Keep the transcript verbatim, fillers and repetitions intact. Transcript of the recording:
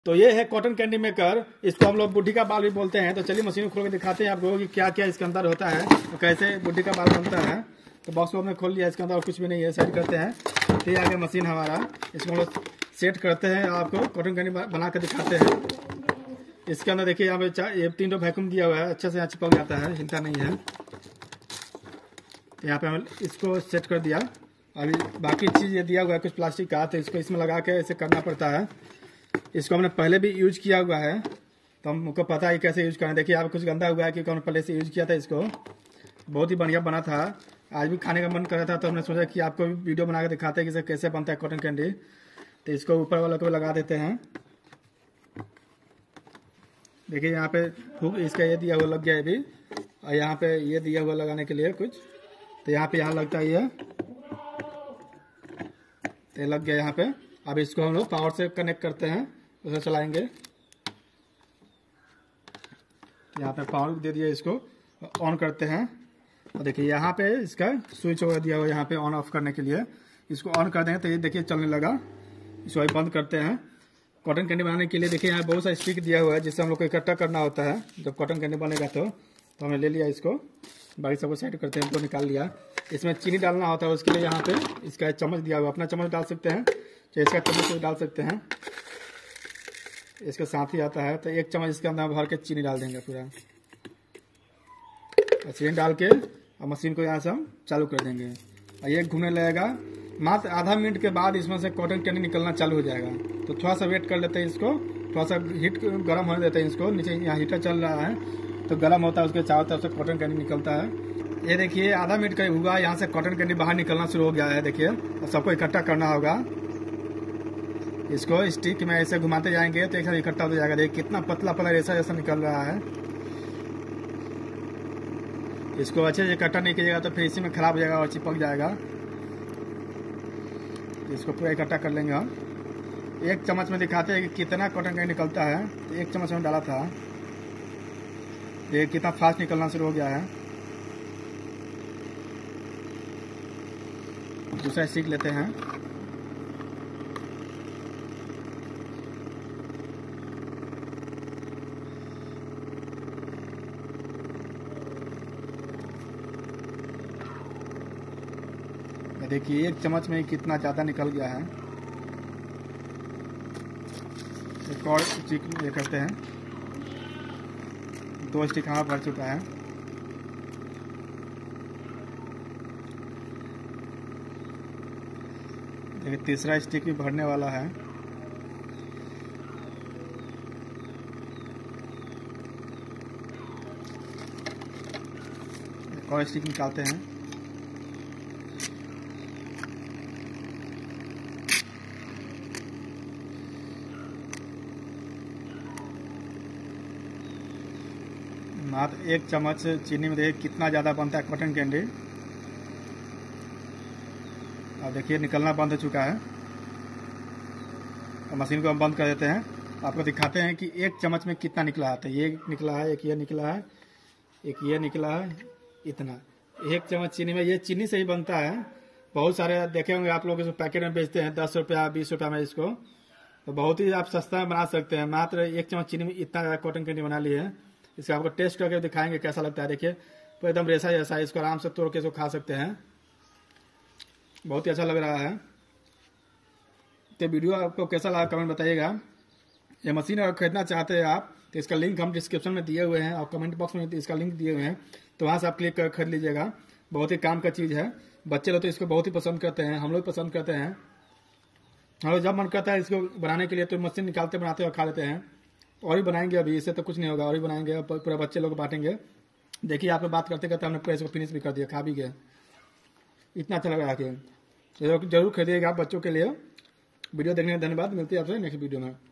तो ये है कॉटन कैंडी मेकर। इसको हम लोग बुढ़ी का बाल भी बोलते हैं। तो चलिए मशीन खोल के दिखाते हैं आपको कि क्या क्या इसके अंदर होता है, तो कैसे बुढ़ी का बाल बनता है। तो बॉक्स को हमने खोल लिया, इसके अंदर और कुछ भी नहीं है। सेट करते हैं, तो ये आगे मशीन हमारा, इसको हम लोग सेट करते हैं, आपको कॉटन कैंडी बना कर दिखाते हैं। इसके अंदर देखिए यहाँ पे ये तीन वैक्यूम दिया हुआ है, अच्छे से यहाँ चिपक जाता है, हिलता नहीं है। यहाँ पे हम इसको सेट कर दिया। अभी बाकी चीज़ ये दिया हुआ है कुछ प्लास्टिक का, तो इसको इसमें लगा के ऐसे करना पड़ता है। इसको हमने पहले भी यूज किया हुआ है, तो हमको पता है कैसे यूज करना। देखिए आप कुछ गंदा हुआ है क्योंकि हमने पहले से यूज किया था। इसको बहुत ही बढ़िया बना था, आज भी खाने का मन कर रहा था, तो हमने सोचा कि आपको भी वीडियो बना के दिखाते हैं कि इसे कैसे बनता है कॉटन कैंडी। तो इसको ऊपर वाला को लगा देते हैं। देखिए यहाँ पे हुक इसका ये दिया हुआ लग गया है अभी, और यहाँ पे ये दिया हुआ लगाने के लिए कुछ, तो यहाँ पे यहाँ लगता है ये, तो लग गया यहाँ पे। अब इसको हम लोग पावर से कनेक्ट करते हैं, उसे चलाएंगे। यहाँ पे पावर दे दिया, इसको ऑन करते हैं। और देखिए यहाँ पे इसका स्विच दिया हुआ यहाँ पे ऑन ऑफ करने के लिए। इसको ऑन कर देंगे तो ये देखिए चलने लगा। इसको अभी बंद करते हैं। कॉटन कैंडी बनाने के लिए देखिए यहाँ बहुत सारा स्टिक दिया हुआ है, जिससे हम लोग को इकट्ठा करना होता है जब कॉटन कैंडी बनेगा। तो तो हमने ले लिया इसको, बाकी सबको साइड करते हैं, इनको निकाल लिया। इसमें चीनी डालना होता है, उसके लिए यहाँ पे इसका चम्मच दिया हुआ, अपना चम्मच डाल सकते हैं, चाहे इसका चम्मच डाल सकते हैं। इसके साथ ही आता है, तो एक चम्मच इसके अंदर भर के चीनी डाल देंगे पूरा। चीनी डाल के और मशीन को यहाँ से हम चालू कर देंगे, और ये घूमने लगेगा। मात्र आधा मिनट के बाद इसमें से कॉटन कैंडी निकलना चालू हो जाएगा। तो थोड़ा सा वेट कर लेते हैं, इसको थोड़ा सा हीट गर्म होने देते हैं। इसको नीचे यहाँ हीटर चल रहा है, तो गर्म होता है, उसके चारों तरफ से कॉटन कैंडी निकलता है। ये देखिए आधा मिनट का हुआ, यहाँ से कॉटन कैंडी बाहर निकलना शुरू हो गया है। देखिए, और सबको इकट्ठा करना होगा। इसको स्टिक में ऐसे घुमाते जाएंगे तो एक साथ इकट्ठा हो जाएगा। देखिए कितना पतला पतला ऐसा ऐसा निकल रहा है। इसको अच्छे से इकट्ठा नहीं कीजिएगा तो फिर इसी में खराब हो जाएगा और चिपक जाएगा। इसको पूरा इकट्ठा कर लेंगे हम। एक चम्मच में दिखाते हैं कि कितना कॉटन कैंडी निकलता है। तो एक चम्मच में डाला था, ये कितना फास्ट निकलना शुरू हो गया है। दूसरा सीख लेते हैं। देखिए एक चम्मच में कितना ज़्यादा निकल गया है। एक और स्टिक ये करते हैं, दो स्टिक हमारा भर चुका है। देखिए तीसरा स्टिक भी भरने वाला है। एक और स्टिक निकालते हैं। मात्र एक चम्मच चीनी में देखिए कितना ज़्यादा बनता है कॉटन कैंडी। अब देखिए निकलना बंद हो चुका है, और मशीन को हम बंद कर देते हैं। आपको दिखाते हैं कि एक चम्मच में कितना निकला है। तो ये निकला है, एक ये निकला है, एक ये निकला है, इतना। एक चम्मच चीनी में, ये चीनी से ही बनता है। बहुत सारे देखे होंगे आप लोग, इसको पैकेट में बेचते हैं दस रुपया बीस रुपया में इसको, तो बहुत ही आप सस्ता में बना सकते हैं। मात्र एक चम्मच चीनी में इतना ज़्यादा कॉटन कैंडी बना ली है। इसका आपको टेस्ट करके दिखाएंगे कैसा लगता है। देखिए तो एकदम रेसा जैसा है, इसको आराम से तोड़ के इसको खा सकते हैं, बहुत ही अच्छा लग रहा है। तो वीडियो आपको कैसा लगा कमेंट बताइएगा। ये मशीन अगर खरीदना चाहते हैं आप, तो इसका लिंक हम डिस्क्रिप्शन में दिए हुए हैं, और कमेंट बॉक्स में इसका लिंक दिए हुए हैं, तो वहाँ से आप क्लिक कर खरीद लीजिएगा। बहुत ही काम का चीज़ है। बच्चे लोग तो इसको बहुत ही पसंद करते हैं, हम लोग पसंद करते हैं। हम लोग जब मन करता है इसको बनाने के लिए तो मशीन निकालते बनाते और खा लेते हैं। और भी बनाएंगे, अभी इससे तो कुछ नहीं होगा, और भी बनाएंगे, पूरा बच्चे लोग बांटेंगे। देखिए आप बात करते करते हमने पूरा इसको फिनिश भी कर दिया, खा भी गए। इतना अच्छा लग रहा है कि जरूर खरीदिएगा आप बच्चों के लिए। वीडियो देखने का धन्यवाद। मिलती है आपसे नेक्स्ट वीडियो में।